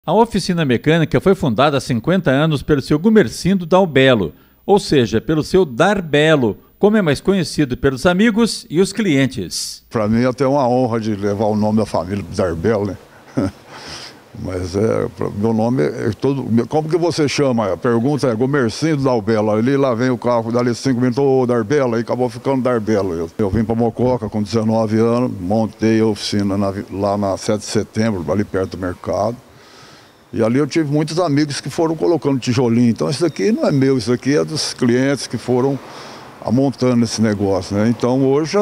A oficina mecânica foi fundada há 50 anos pelo seu Gumercindo Dalbello, ou seja, pelo seu Darbello, como é mais conhecido pelos amigos e os clientes. Para mim é até uma honra de levar o nome da família Darbello, né? Mas meu nome é todo. Como que você chama? A pergunta é Gumercindo Dalbello. Ali lá vem o carro, dali 5 minutos, ô Darbello, aí acabou ficando Darbello. Eu vim para Mococa com 19 anos, montei a oficina lá na 7 de setembro, ali perto do mercado. E ali eu tive muitos amigos que foram colocando tijolinho. Então isso aqui não é meu, isso aqui é dos clientes que foram montando esse negócio, né? Então hoje,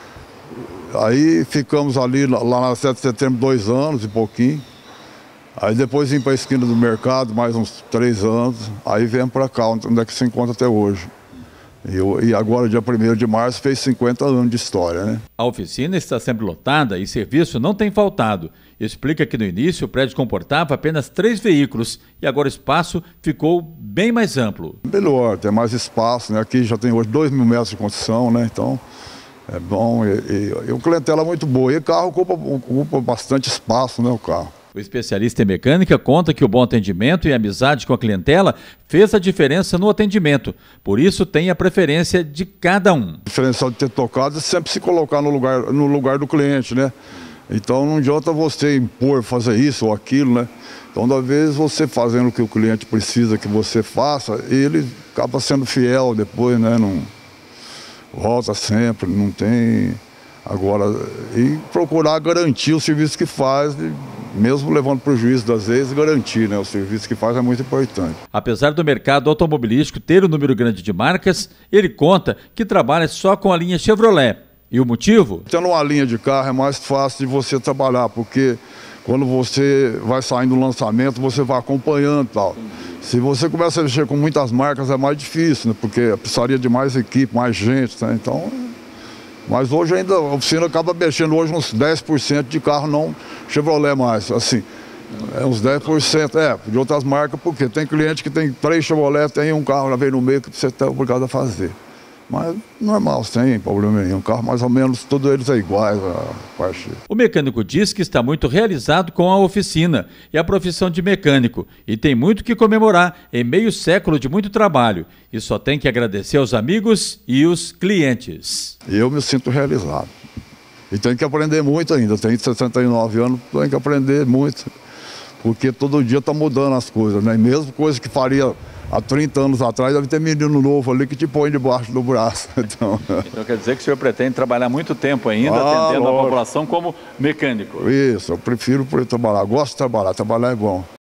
aí ficamos ali lá na 7 de setembro 2 anos e pouquinho. Aí depois vim para a esquina do mercado, mais uns 3 anos. Aí viemos para cá, onde é que se encontra até hoje. E agora, dia 1º de março, fez 50 anos de história, né? A oficina está sempre lotada e serviço não tem faltado. Explica que no início o prédio comportava apenas 3 veículos e agora o espaço ficou bem mais amplo. Melhor, tem mais espaço, né? Aqui já tem hoje 2.000 metros de construção, né? Então é bom e o clientela é muito boa. E o carro ocupa bastante espaço, né? O carro. O especialista em mecânica conta que o bom atendimento e a amizade com a clientela fez a diferença no atendimento. Por isso tem a preferência de cada um. O diferencial de ter tocado é sempre se colocar no lugar do cliente, né? Então não adianta você impor, fazer isso ou aquilo, né? Então, da vez você fazendo o que o cliente precisa que você faça, ele acaba sendo fiel depois, né? Não volta sempre, não tem... Agora, e procurar garantir o serviço que faz, mesmo levando prejuízo das vezes, garantir, né? O serviço que faz é muito importante. Apesar do mercado automobilístico ter um número grande de marcas, ele conta que trabalha só com a linha Chevrolet. E o motivo? Tendo uma linha de carro é mais fácil de você trabalhar, porque quando você vai saindo do lançamento, você vai acompanhando e tal. Se você começa a mexer com muitas marcas, é mais difícil, né? Porque precisaria de mais equipe, mais gente, né? Então... Mas hoje ainda a oficina acaba mexendo hoje uns 10% de carro não Chevrolet mais, assim, uns 10% de outras marcas, porque tem cliente que tem 3 Chevrolet, tem um carro lá vem no meio que você está obrigado a fazer. Mas normal, sem problema nenhum, carro mais ou menos, todos eles iguais a parte. O mecânico diz que está muito realizado com a oficina e a profissão de mecânico e tem muito que comemorar em meio século de muito trabalho e só tem que agradecer aos amigos e os clientes. Eu me sinto realizado e tenho que aprender muito ainda, tenho 69 anos, tenho que aprender muito, porque todo dia está mudando as coisas, né? Mesmo coisa que faria... Há 30 anos atrás deve ter menino novo ali que te põe debaixo do braço. Então quer dizer que o senhor pretende trabalhar muito tempo ainda, atendendo a população como mecânico? Isso, eu prefiro trabalhar, gosto de trabalhar é bom.